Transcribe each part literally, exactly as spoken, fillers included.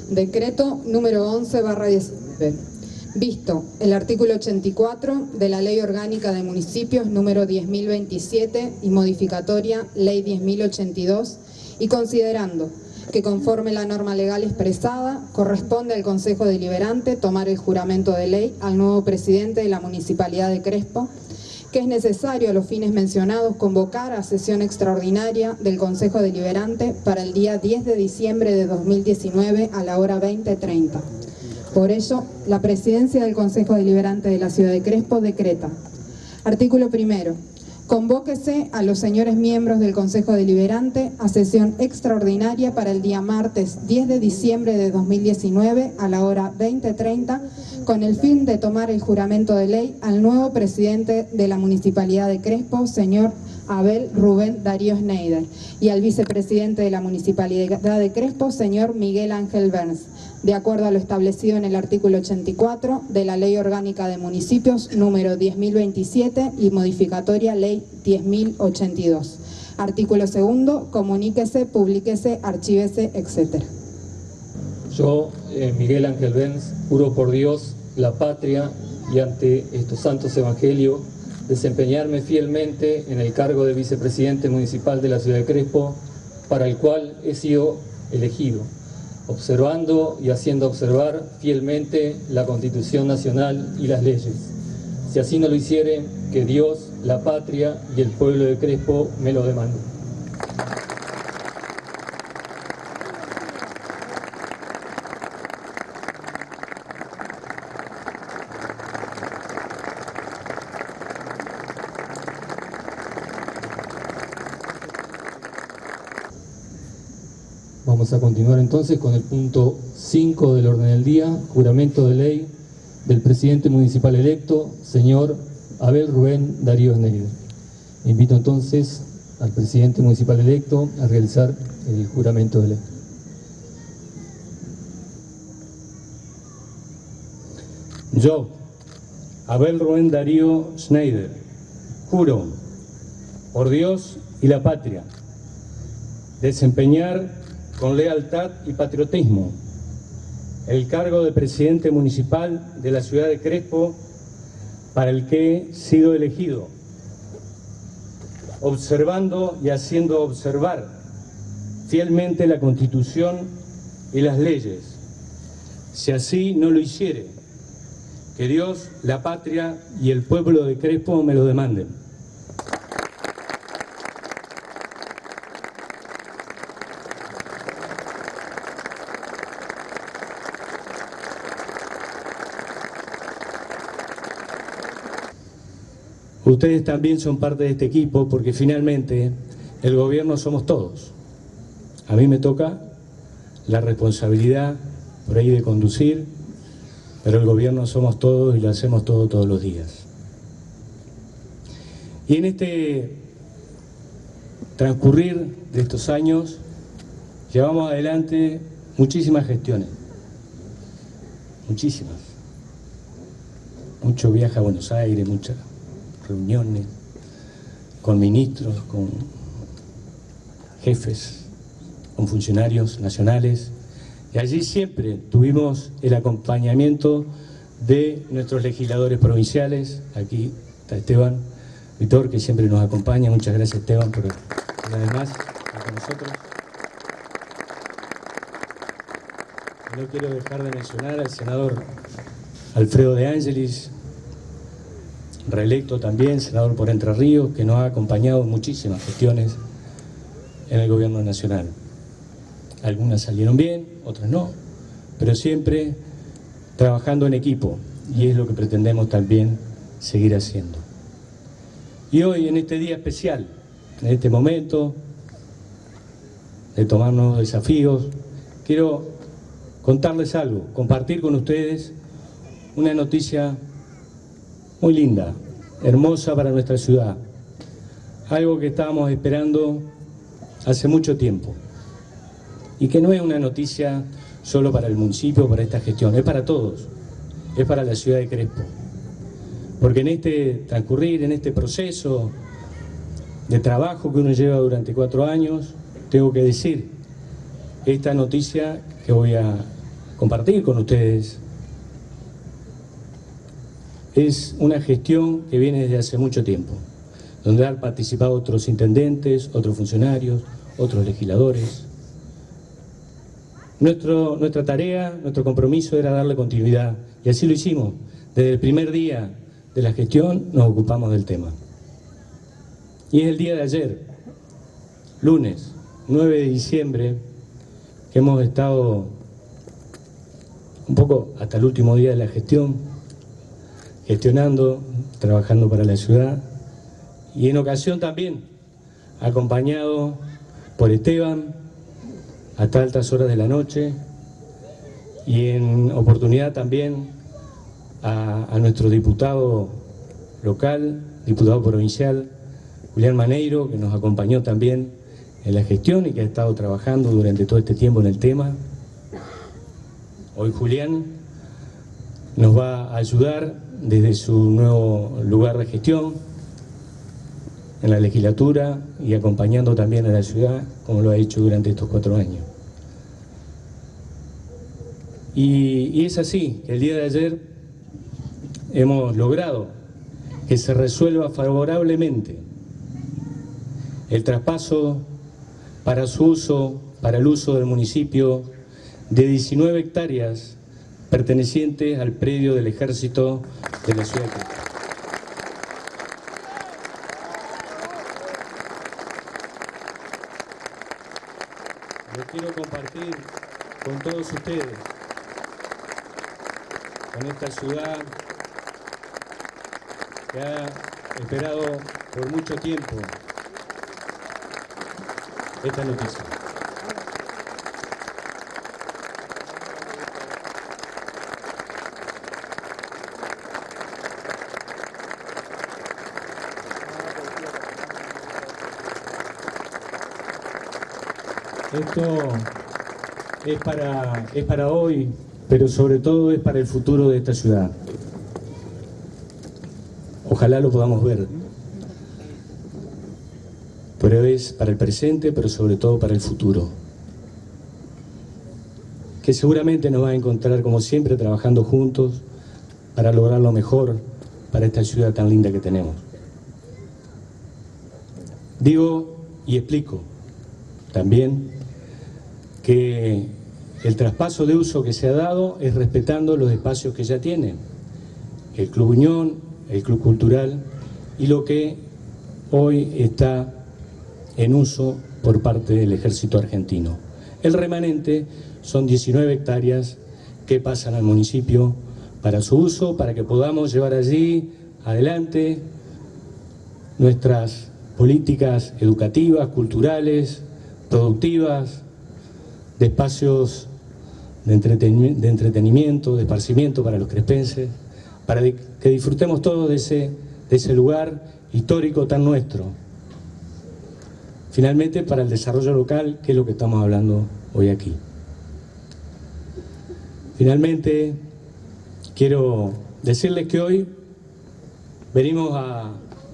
Decreto número once barra diecinueve. Visto el artículo ochenta y cuatro de la Ley Orgánica de Municipios número diez mil veintisiete y modificatoria Ley diez mil ochenta y dos, y considerando que conforme la norma legal expresada, corresponde al Consejo Deliberante tomar el juramento de ley al nuevo presidente de la Municipalidad de Crespo, que es necesario a los fines mencionados convocar a sesión extraordinaria del Consejo Deliberante para el día diez de diciembre de dos mil diecinueve a la hora veinte treinta. Por ello, la Presidencia del Consejo Deliberante de la Ciudad de Crespo decreta: artículo primero. Convóquese a los señores miembros del Consejo Deliberante a sesión extraordinaria para el día martes diez de diciembre de dos mil diecinueve a la hora veinte treinta con el fin de tomar el juramento de ley al nuevo presidente de la Municipalidad de Crespo, señor Abel Rubén Darío Schneider, y al vicepresidente de la Municipalidad de Crespo, señor Miguel Ángel Berns, de acuerdo a lo establecido en el artículo ochenta y cuatro de la Ley Orgánica de Municipios número diez mil veintisiete y modificatoria Ley diez mil ochenta y dos. Artículo segundo, comuníquese, publíquese, archívese, etcétera. Yo, eh, Miguel Ángel Berns, juro por Dios, la patria y ante estos santos evangelios, desempeñarme fielmente en el cargo de vicepresidente municipal de la ciudad de Crespo, para el cual he sido elegido, observando y haciendo observar fielmente la Constitución Nacional y las leyes. Si así no lo hiciere, que Dios, la patria y el pueblo de Crespo me lo demanden. Vamos a continuar entonces con el punto cinco del orden del día, juramento de ley del presidente municipal electo, señor Abel Rubén Darío Schneider. Invito entonces al presidente municipal electo a realizar el juramento de ley. Yo, Abel Rubén Darío Schneider, juro, por Dios y la patria, desempeñar con lealtad y patriotismo el cargo de presidente municipal de la ciudad de Crespo, para el que he sido elegido, observando y haciendo observar fielmente la Constitución y las leyes. Si así no lo hiciere, que Dios, la patria y el pueblo de Crespo me lo demanden. Ustedes también son parte de este equipo, porque finalmente el gobierno somos todos. A mí me toca la responsabilidad por ahí de conducir, pero el gobierno somos todos y lo hacemos todo todos los días. Y en este transcurrir de estos años llevamos adelante muchísimas gestiones, muchísimas. Mucho viaje a Buenos Aires, muchas reuniones con ministros, con jefes, con funcionarios nacionales, y allí siempre tuvimos el acompañamiento de nuestros legisladores provinciales. Aquí está Esteban Vitor, que siempre nos acompaña. Muchas gracias, Esteban, por una vez más estar con nosotros. No quiero dejar de mencionar al senador Alfredo De Angelis, reelecto también, senador por Entre Ríos, que nos ha acompañado en muchísimas gestiones en el gobierno nacional. Algunas salieron bien, otras no, pero siempre trabajando en equipo, y es lo que pretendemos también seguir haciendo. Y hoy, en este día especial, en este momento de tomar nuevos desafíos, quiero contarles algo, compartir con ustedes una noticia muy linda, hermosa para nuestra ciudad, algo que estábamos esperando hace mucho tiempo, y que no es una noticia solo para el municipio, para esta gestión, es para todos, es para la ciudad de Crespo, porque en este transcurrir, en este proceso de trabajo que uno lleva durante cuatro años, tengo que decir esta noticia que voy a, compartir con ustedes es una gestión que viene desde hace mucho tiempo, donde han participado otros intendentes, otros funcionarios, otros legisladores. Nuestro, nuestra tarea, nuestro compromiso era darle continuidad, y así lo hicimos. Desde el primer día de la gestión nos ocupamos del tema. Y es el día de ayer, lunes nueve de diciembre, que hemos estado un poco hasta el último día de la gestión, gestionando, trabajando para la ciudad, y en ocasión también acompañado por Esteban hasta altas horas de la noche, y en oportunidad también a, a nuestro diputado local, diputado provincial, Julián Maneiro, que nos acompañó también en la gestión y que ha estado trabajando durante todo este tiempo en el tema. Hoy Julián nos va a ayudar desde su nuevo lugar de gestión en la legislatura y acompañando también a la ciudad, como lo ha hecho durante estos cuatro años. Y, y es así, que el día de ayer hemos logrado que se resuelva favorablemente el traspaso para su uso, para el uso del municipio, de diecinueve hectáreas pertenecientes al predio del Ejército de la ciudad de Quito. Lo quiero compartir con todos ustedes, con esta ciudad que ha esperado por mucho tiempo esta noticia. Esto es para, es para hoy, pero sobre todo es para el futuro de esta ciudad. Ojalá lo podamos ver. Pero es para el presente, pero sobre todo para el futuro. Que seguramente nos va a encontrar, como siempre, trabajando juntos para lograr lo mejor para esta ciudad tan linda que tenemos. Digo y explico también que el traspaso de uso que se ha dado es respetando los espacios que ya tienen el Club Unión, el Club Cultural y lo que hoy está en uso por parte del Ejército Argentino. El remanente son diecinueve hectáreas que pasan al municipio para su uso, para que podamos llevar allí adelante nuestras políticas educativas, culturales, productivas, de espacios de entretenimiento, de, entretenimiento, de esparcimiento para los crespenses, para que disfrutemos todos de ese, de ese lugar histórico tan nuestro. Finalmente, para el desarrollo local, que es lo que estamos hablando hoy aquí. Finalmente, quiero decirles que hoy venimos a,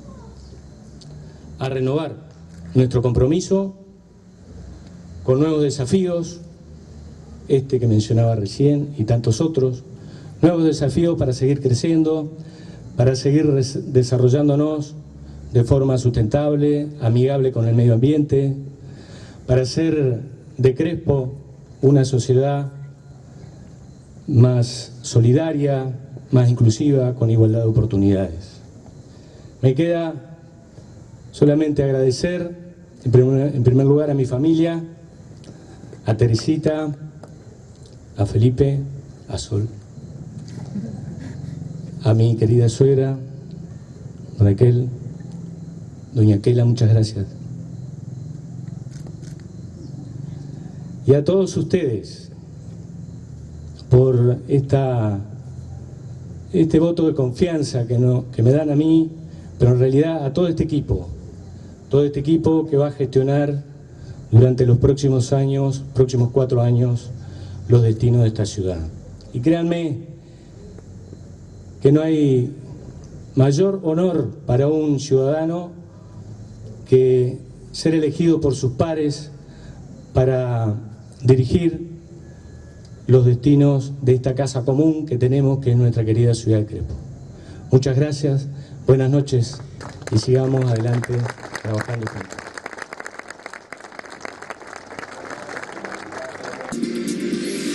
a renovar nuestro compromiso con nuevos desafíos, este que mencionaba recién y tantos otros, nuevos desafíos para seguir creciendo, para seguir desarrollándonos de forma sustentable, amigable con el medio ambiente, para hacer de Crespo una sociedad más solidaria, más inclusiva, con igualdad de oportunidades. Me queda solamente agradecer en primer, en primer lugar a mi familia, a Teresita, a Felipe, a Sol, a mi querida suegra, Raquel, doña Kela, muchas gracias. Y a todos ustedes por esta, este voto de confianza que, no, que me dan a mí, pero en realidad a todo este equipo, todo este equipo que va a gestionar durante los próximos años, próximos cuatro años, los destinos de esta ciudad. Y créanme que no hay mayor honor para un ciudadano que ser elegido por sus pares para dirigir los destinos de esta casa común que tenemos, que es nuestra querida ciudad de Crespo. Muchas gracias, buenas noches y sigamos adelante trabajando juntos.